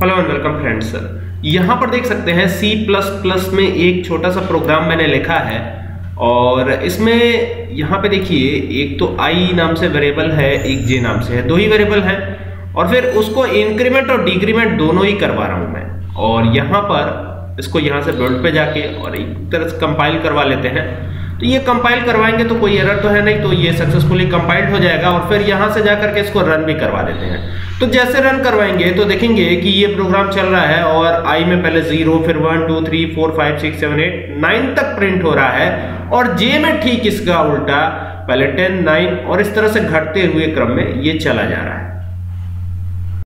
Hello and welcome friends. यहाँ पर देख सकते हैं C++ में एक छोटा सा प्रोग्राम मैंने लिखा है और इसमें यहाँ पे देखिए एक तो i नाम से वेरिएबल है, एक j नाम से है, दो ही वेरिएबल हैं और फिर उसको इंक्रीमेंट और डिक्रीमेंट दोनों ही करवा रहा हूँ मैं। और यहाँ पर इसको यहाँ से बिल्ड पे जाके और एक तरह से कंपाइल करवा लेते हैं। तो ये कंपाइल करवाएंगे तो कोई एरर तो है नहीं, तो ये सक्सेसफुली कंपाइल्ड हो जाएगा और फिर यहाँ से जाकर के इसको रन भी करवा देते हैं। तो जैसे रन करवाएंगे तो देखेंगे कि ये प्रोग्राम चल रहा है और i में पहले 0 फिर 1 2 3 4 5 6 7 8 9 तक प्रिंट हो रहा है और j में ठीक इसका उल्टा पहले 10 9 और इस तरह से घटते हुए क्रम में ये चला जा रहा है।